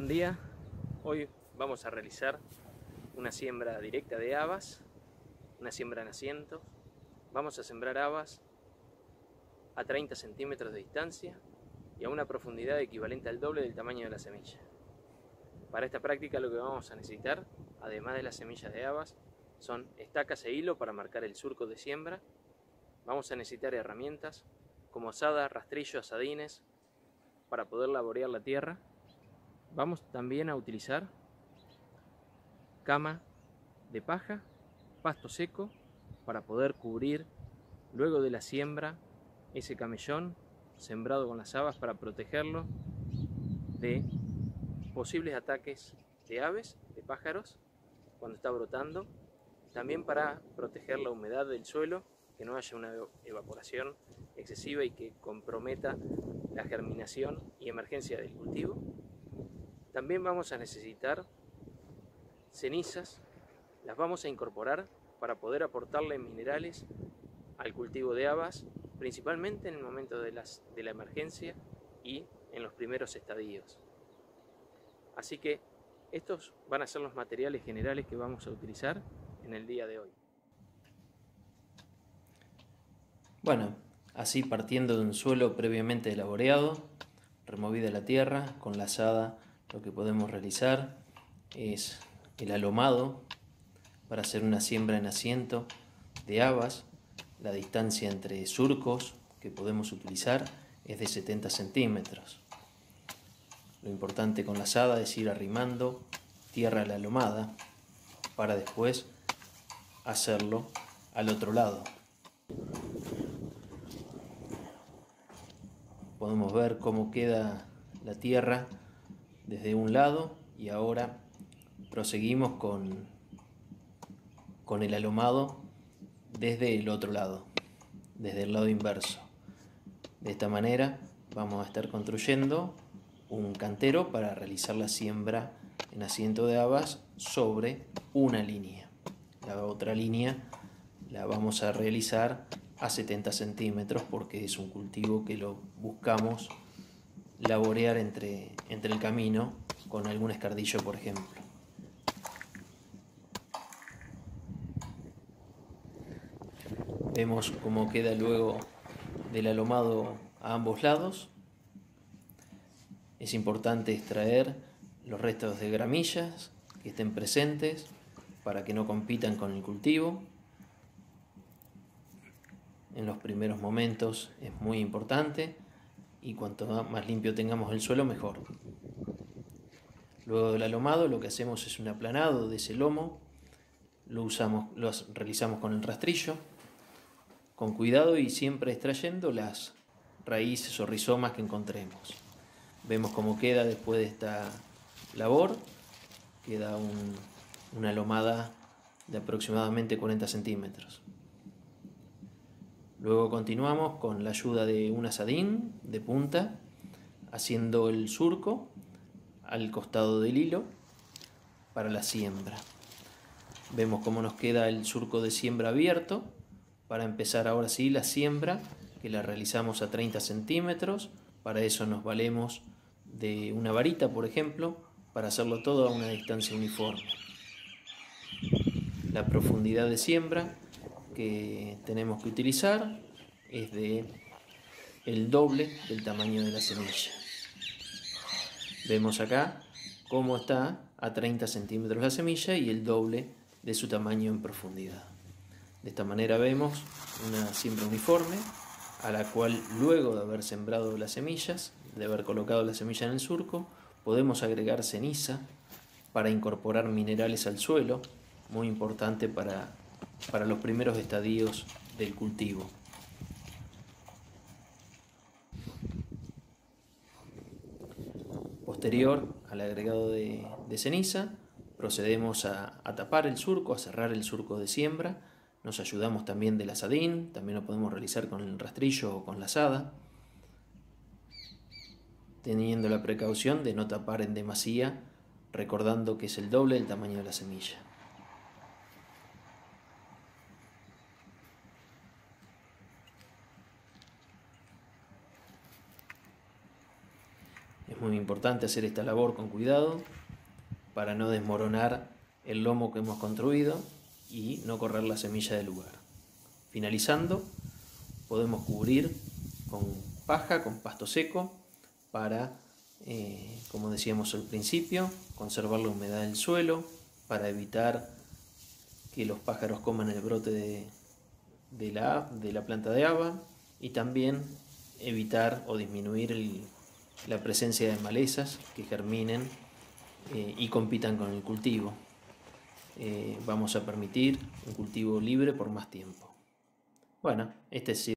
Buen día, hoy vamos a realizar una siembra directa de habas, una siembra en asiento. Vamos a sembrar habas a 30 centímetros de distancia y a una profundidad equivalente al doble del tamaño de la semilla. Para esta práctica lo que vamos a necesitar, además de las semillas de habas, son estacas e hilo para marcar el surco de siembra. Vamos a necesitar herramientas como azada, rastrillo, asadines para poder laborear la tierra. Vamos también a utilizar cama de paja, pasto seco, para poder cubrir luego de la siembra ese camellón sembrado con las habas para protegerlo de posibles ataques de aves, de pájaros, cuando está brotando. También para proteger la humedad del suelo, que no haya una evaporación excesiva y que comprometa la germinación y emergencia del cultivo. También vamos a necesitar cenizas, las vamos a incorporar para poder aportarle minerales al cultivo de habas, principalmente en el momento de la emergencia y en los primeros estadios. Así que estos van a ser los materiales generales que vamos a utilizar en el día de hoy. Bueno, así partiendo de un suelo previamente laboreado, removida la tierra, con la azada lo que podemos realizar es el alomado para hacer una siembra en asiento de habas. La distancia entre surcos que podemos utilizar es de 70 centímetros. Lo importante con la azada es ir arrimando tierra a la alomada para después hacerlo al otro lado. Podemos ver cómo queda la tierra desde un lado y ahora proseguimos con el alomado desde el otro lado, desde el lado inverso. De esta manera vamos a estar construyendo un cantero para realizar la siembra en asiento de habas sobre una línea. La otra línea la vamos a realizar a 70 centímetros porque es un cultivo que lo buscamos laborear entre el camino con algún escardillo, por ejemplo. Vemos cómo queda luego del alomado a ambos lados. Es importante extraer los restos de gramillas que estén presentes para que no compitan con el cultivo. En los primeros momentos es muy importante y cuanto más limpio tengamos el suelo, mejor. Luego del alomado lo que hacemos es un aplanado de ese lomo. Lo realizamos con el rastrillo, con cuidado y siempre extrayendo las raíces o rizomas que encontremos. Vemos cómo queda después de esta labor. Queda una lomada de aproximadamente 40 centímetros. Luego continuamos con la ayuda de un asadín de punta, haciendo el surco al costado del hilo para la siembra. Vemos cómo nos queda el surco de siembra abierto para empezar ahora sí la siembra, que la realizamos a 30 centímetros. Para eso nos valemos de una varita, por ejemplo, para hacerlo todo a una distancia uniforme. La profundidad de siembra que tenemos que utilizar es de el doble del tamaño de la semilla. Vemos acá cómo está a 30 centímetros la semilla y el doble de su tamaño en profundidad. De esta manera vemos una siembra uniforme a la cual, luego de haber sembrado las semillas, de haber colocado la semilla en el surco, podemos agregar ceniza para incorporar minerales al suelo, muy importante para los primeros estadios del cultivo. Posterior al agregado de ceniza, procedemos a tapar el surco, a cerrar el surco de siembra. Nos ayudamos también del asadín, también lo podemos realizar con el rastrillo o con la azada, teniendo la precaución de no tapar en demasía, recordando que es el doble del tamaño de la semilla. Es muy importante hacer esta labor con cuidado para no desmoronar el lomo que hemos construido y no correr la semilla del lugar. Finalizando, podemos cubrir con paja, con pasto seco, para, como decíamos al principio, conservar la humedad del suelo, para evitar que los pájaros coman el brote de la planta de haba, y también evitar o disminuir la presencia de malezas que germinen y compitan con el cultivo. Vamos a permitir un cultivo libre por más tiempo. Bueno, este es